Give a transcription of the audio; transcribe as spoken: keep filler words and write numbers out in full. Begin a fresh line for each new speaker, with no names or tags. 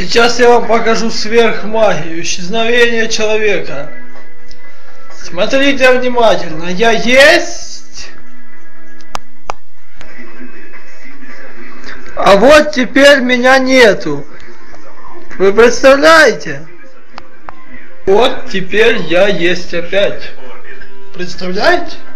Сейчас я вам покажу сверхмагию, исчезновение человека. Смотрите внимательно, я есть. А вот теперь меня нету. Вы представляете? Вот теперь я есть опять. Представляете?